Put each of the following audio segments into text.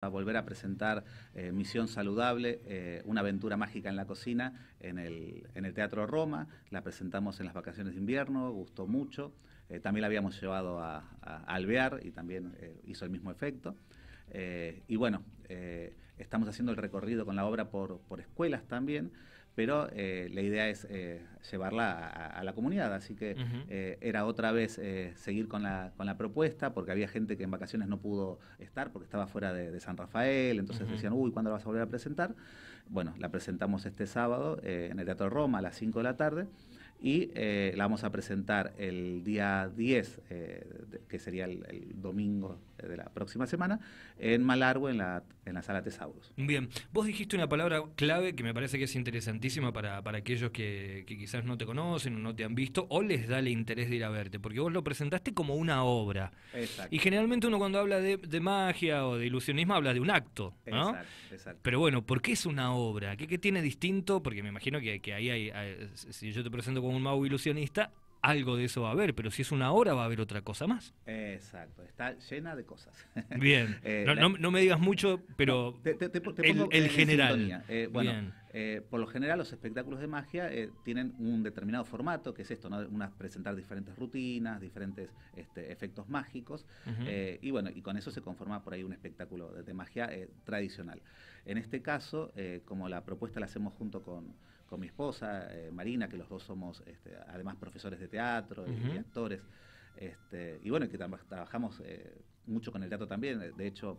a volver a presentar Misión Saludable, una aventura mágica en la cocina en el Teatro Roma. La presentamos en las vacaciones de invierno, gustó mucho. También la habíamos llevado a Alvear y también hizo el mismo efecto. Y bueno, estamos haciendo el recorrido con la obra por escuelas también, pero la idea es llevarla a la comunidad, así que era otra vez seguir con la propuesta, porque había gente que en vacaciones no pudo estar porque estaba fuera de San Rafael, entonces decían, uy, ¿cuándo la vas a volver a presentar? Bueno, la presentamos este sábado en el Teatro Roma a las 5 de la tarde, y la vamos a presentar el día 10, que sería el domingo de la próxima semana, en Malargüe, en la Sala Tesaurus. Bien, vos dijiste una palabra clave que me parece que es interesantísima para aquellos que quizás no te conocen o no te han visto, o les da el interés de ir a verte, porque vos lo presentaste como una obra. Exacto. Y generalmente uno cuando habla de magia o de ilusionismo habla de un acto, ¿no? Exacto. Pero bueno, ¿por qué es una obra? ¿Qué tiene distinto? Porque me imagino que ahí hay, si yo te presento como un mago ilusionista, algo de eso va a haber, pero si es una obra va a haber otra cosa más. Exacto, está llena de cosas. Bien, no me digas mucho, pero no, te pongo el general. Bueno, por lo general los espectáculos de magia tienen un determinado formato, que es esto, ¿no? Presentar diferentes rutinas, diferentes efectos mágicos, y bueno, y con eso se conforma por ahí un espectáculo de magia tradicional. En este caso, como la propuesta la hacemos junto con mi esposa, Marina, que los dos somos además profesores de teatro y actores, y bueno, que trabajamos mucho con el teatro también. De hecho,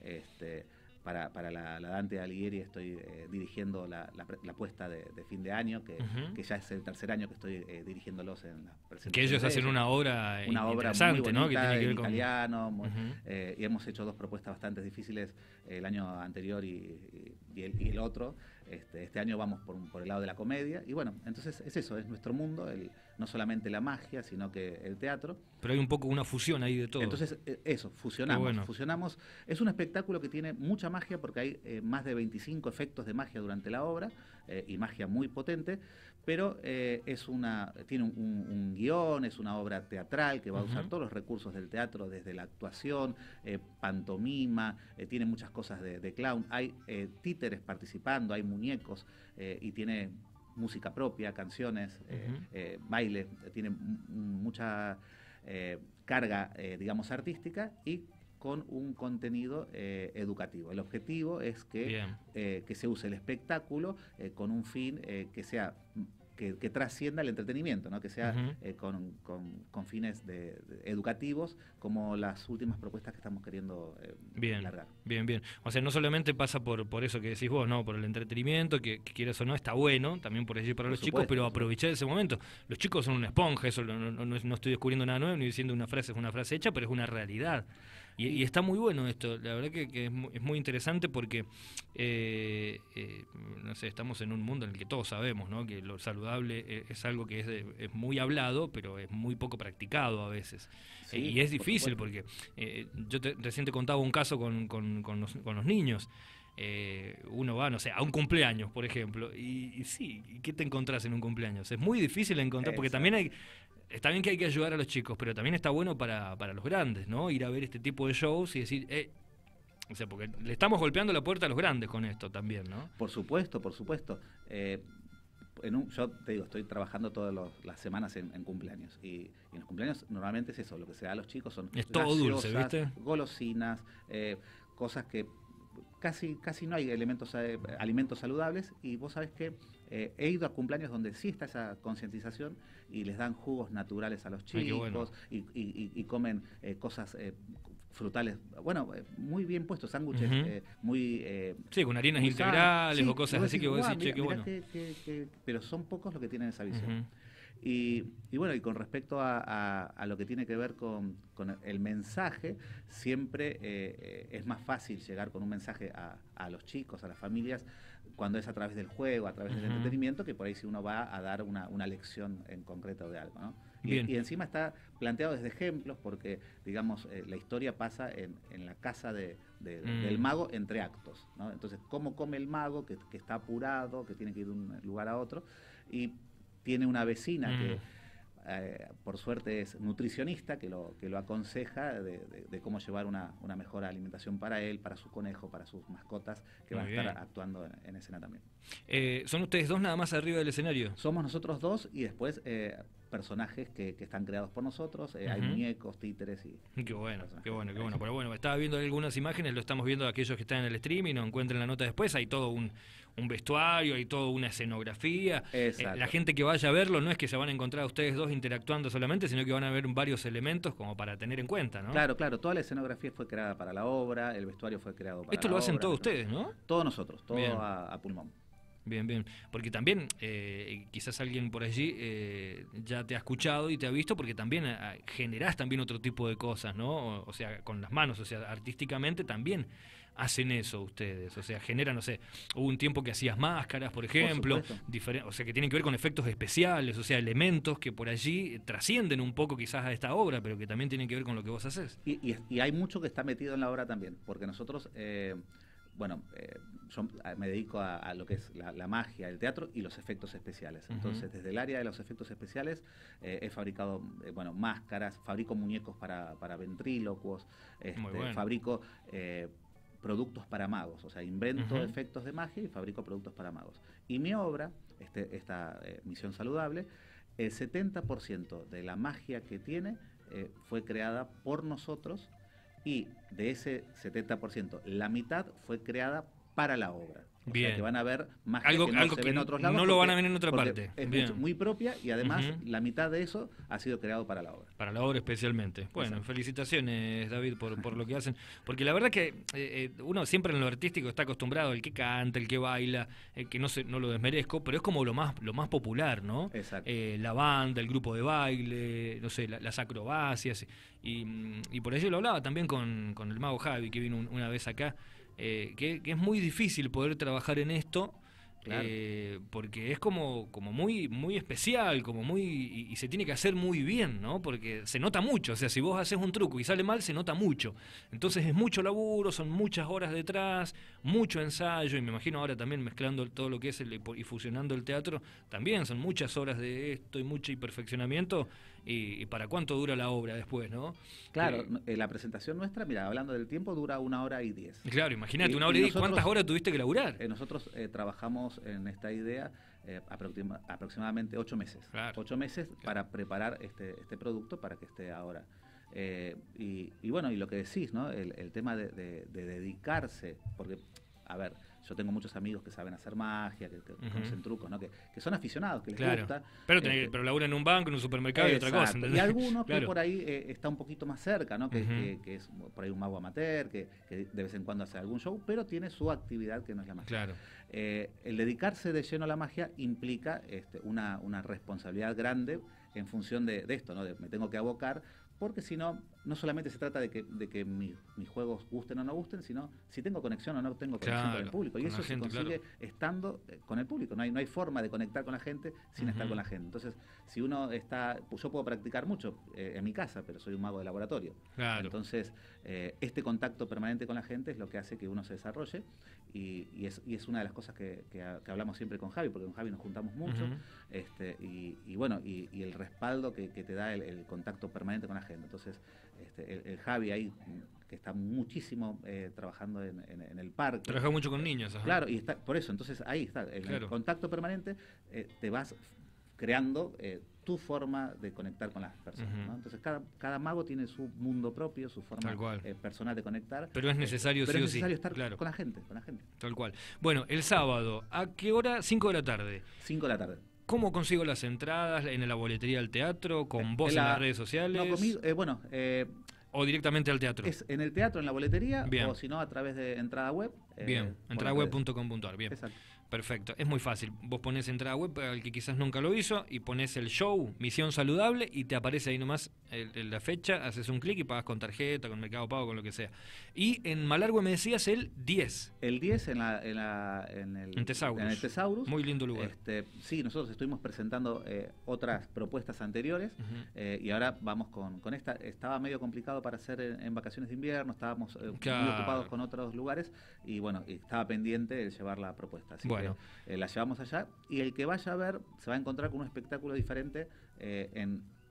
para la Dante Alighieri estoy dirigiendo la puesta de fin de año, que ya es el tercer año que estoy dirigiéndolos en la presentación. Que ellos hacen una obra interesante, muy bonita, ¿no? Que tiene que ver en con italiano, y hemos hecho dos propuestas bastante difíciles el año anterior y el otro. Este año vamos por el lado de la comedia, y bueno, entonces es eso, es nuestro mundo, no solamente la magia, sino que el teatro. Pero hay un poco una fusión ahí de todo. Entonces, eso, fusionamos. Es un espectáculo que tiene mucha magia, porque hay más de 25 efectos de magia durante la obra, y magia muy potente, pero tiene un guión, es una obra teatral que va a usar todos los recursos del teatro, desde la actuación, pantomima, tiene muchas cosas de clown, hay títeres participando, hay muñecos, y tiene música propia, canciones, baile, tiene mucha carga, digamos, artística, y con un contenido educativo. El objetivo es que se use el espectáculo con un fin que sea que trascienda el entretenimiento, ¿no? Que sea con fines educativos, como las últimas propuestas que estamos queriendo largar. Bien. O sea, no solamente pasa por eso que decís vos, ¿no? Por el entretenimiento, que quieras o no, está bueno, también por allí para los chicos, pero aprovechar ese momento. Los chicos son una esponja, eso no estoy descubriendo nada nuevo, ni diciendo una frase es una frase hecha, pero es una realidad. Y está muy bueno esto, la verdad que es muy interesante, porque no sé, estamos en un mundo en el que todos sabemos, ¿no? Que lo saludable es algo que es muy hablado, pero es muy poco practicado a veces. Sí, y es difícil, porque yo recién te contaba un caso con los niños. Uno va, no sé, a un cumpleaños, por ejemplo, y sí, ¿qué te encontrás en un cumpleaños? Es muy difícil encontrar, porque también está bien que hay que ayudar a los chicos, pero también está bueno para los grandes, ¿no? Ir a ver este tipo de shows y decir, o sea, porque le estamos golpeando la puerta a los grandes con esto también, ¿no? Por supuesto. Yo te digo, estoy trabajando todas las semanas en cumpleaños, y en los cumpleaños normalmente es eso, lo que se da a los chicos son es todo dulce, ¿viste? Golosinas, cosas que casi no hay alimentos saludables, y vos sabés que he ido a cumpleaños donde sí está esa concientización, y les dan jugos naturales a los chicos. Bueno. y comen cosas frutales, bueno, muy bien puestos, sándwiches muy... sí, con harinas integrales o cosas así, que vos decís, che, qué bueno. Pero son pocos los que tienen esa visión. Y bueno, y con respecto a lo que tiene que ver con el mensaje, siempre es más fácil llegar con un mensaje a los chicos, a las familias, cuando es a través del juego, a través del entretenimiento, que por ahí si uno va a dar una lección en concreto de algo, ¿no? Y encima está planteado desde ejemplos, porque, digamos, la historia pasa en la casa del mago entre actos, ¿no? Entonces, cómo come el mago, que está apurado, que tiene que ir de un lugar a otro, y tiene una vecina que por suerte es nutricionista que lo aconseja de cómo llevar una mejor alimentación para él, para su conejo, para sus mascotas, que van a estar actuando en escena también. ¿Son ustedes dos nada más arriba del escenario? Somos nosotros dos y después personajes que están creados por nosotros, hay muñecos, títeres y... Qué bueno. Pero bueno, estaba viendo algunas imágenes, lo estamos viendo aquellos que están en el stream y no encuentran la nota después, hay todo un vestuario, hay toda una escenografía. La gente que vaya a verlo no es que se van a encontrar a ustedes dos interactuando solamente, sino que van a ver varios elementos como para tener en cuenta, ¿no? Claro, toda la escenografía fue creada para la obra, el vestuario fue creado para Esto la lo hacen obra, todos ustedes, ¿no? Todos nosotros, todo a pulmón. Bien, porque también quizás alguien por allí ya te ha escuchado y te ha visto, porque también generás también otro tipo de cosas, ¿no? O sea, con las manos, o sea, artísticamente también hacen eso ustedes, o sea, generan, no sé, hubo un tiempo que hacías máscaras, por ejemplo, o sea, que tienen que ver con efectos especiales, o sea, elementos que por allí trascienden un poco quizás a esta obra, pero que también tienen que ver con lo que vos haces. Y hay mucho que está metido en la obra también, porque nosotros... yo me dedico a lo que es la magia, el teatro y los efectos especiales. Entonces, desde el área de los efectos especiales he fabricado máscaras, fabrico muñecos para ventrílocuos, fabrico productos para magos, o sea, invento efectos de magia y fabrico productos para magos. Y mi obra, esta Misión Saludable, el 70% de la magia que tiene fue creada por nosotros. Y de ese 70%, la mitad fue creada para la obra. O sea que van a ver más algo que no se ve en otros lados. No lo van a ver en otra parte. Es muy propia y además la mitad de eso ha sido creado para la obra. Para la obra especialmente. Bueno, exacto. Felicitaciones, David, por lo que hacen. Porque la verdad que uno siempre en lo artístico está acostumbrado, el que canta, el que baila, que no lo desmerezco, pero es como lo más popular, ¿no? Exacto. La banda, el grupo de baile, no sé, las acrobacias. Y por ello lo hablaba también con el mago Javi, que vino una vez acá. Que es muy difícil poder trabajar en esto, claro. Porque es como muy especial, y se tiene que hacer muy bien, ¿no? Porque se nota mucho, o sea, si vos haces un truco y sale mal, se nota mucho. Entonces es mucho laburo, son muchas horas detrás, mucho ensayo, y me imagino ahora también mezclando todo lo que es y fusionando el teatro, también son muchas horas de esto y mucho perfeccionamiento. Y para cuánto dura la obra después, ¿no? Claro, la presentación nuestra, mira, hablando del tiempo, dura 1 hora y 10. Claro, imagínate, 1 hora y 10, ¿cuántas horas tuviste que laburar? Nosotros trabajamos en esta idea aproximadamente 8 meses. Claro, 8 meses para preparar este producto para que esté ahora. Y lo que decís, ¿no? El tema de dedicarse, porque, a ver, yo tengo muchos amigos que saben hacer magia, que conocen trucos, ¿no? Que son aficionados, que les gusta. Pero laburan en un banco, en un supermercado y otra cosa. ¿Entendés? Y algunos que por ahí está un poquito más cerca, ¿no? Que es por ahí un mago amateur, que de vez en cuando hace algún show, pero tiene su actividad que no es la magia. Claro. El dedicarse de lleno a la magia implica una responsabilidad grande en función de esto, ¿no? Me tengo que abocar, porque si no, no solamente se trata de que mis juegos gusten o no gusten, sino si tengo conexión o no tengo conexión con el público. Y eso se consigue estando con el público. No hay forma de conectar con la gente sin estar con la gente. Entonces, si uno yo puedo practicar mucho en mi casa, pero soy un mago de laboratorio. Claro. Entonces, este contacto permanente con la gente es lo que hace que uno se desarrolle. Y es una de las cosas que hablamos siempre con Javi, porque con Javi nos juntamos mucho. Y el respaldo que te da el contacto permanente con la gente. Entonces, el Javi ahí, que está muchísimo trabajando en el parque. Trabaja mucho con niños. Ajá. Claro, y está por eso, entonces ahí está, el contacto permanente, te vas creando tu forma de conectar con las personas, ¿no? Entonces cada mago tiene su mundo propio, su forma personal de conectar. Pero es necesario es necesario estar con la gente. Tal cual. Bueno, el sábado, ¿a qué hora? 5 de la tarde. 5 de la tarde. ¿Cómo consigo las entradas? ¿En la boletería del teatro? ¿Con vos en las redes sociales? No, conmigo, ¿O directamente al teatro? Es en el teatro, en la boletería, o si no, a través de entrada web. Bien, entradaweb.com.ar, bien. Exacto. Perfecto, es muy fácil. Vos ponés entrada web, para el que quizás nunca lo hizo, y ponés el show, Misión Saludable, y te aparece ahí nomás la fecha, haces un clic y pagas con tarjeta, con Mercado Pago, con lo que sea. Y en Malargüe me decías el 10. El 10 en Tesaurus. En el Tesaurus. Muy lindo lugar. Sí, nosotros estuvimos presentando otras propuestas anteriores, y ahora vamos con esta. Estaba medio complicado para hacer en vacaciones de invierno, estábamos muy ocupados con otros lugares, y estaba pendiente de llevar la propuesta. Así la llevamos allá, y el que vaya a ver se va a encontrar con un espectáculo diferente en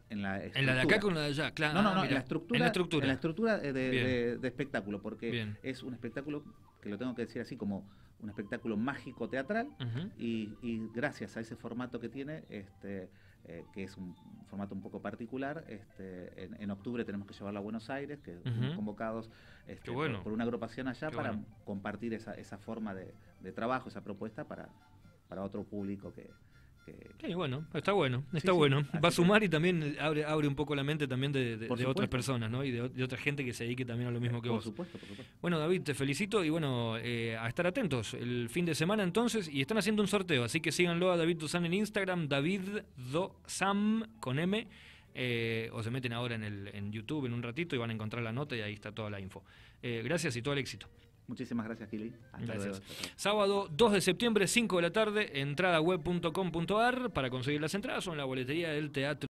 En la de acá con la de allá, claro. No, en la estructura. En la estructura de espectáculo, porque es un espectáculo, que lo tengo que decir así, como un espectáculo mágico teatral, y gracias a ese formato que tiene, que es un formato un poco particular, en octubre tenemos que llevarlo a Buenos Aires, que fuimos convocados por una agrupación allá para compartir esa forma de trabajo, esa propuesta para otro público que sí, bueno, está bueno. Va a sumar y también abre un poco la mente también de otras personas, ¿no? Y de otra gente que se dedique también a lo mismo que vos. Por supuesto. Bueno, David, te felicito y bueno, a estar atentos el fin de semana entonces, y están haciendo un sorteo, así que síganlo a David Dosam en Instagram, David Dosam con M, o se meten ahora en YouTube en un ratito y van a encontrar la nota y ahí está toda la info. Gracias y todo el éxito. Muchísimas gracias, Kili. Gracias. Sábado 2 de septiembre, 5 de la tarde, entradaweb.com.ar para conseguir las entradas o en la boletería del Teatro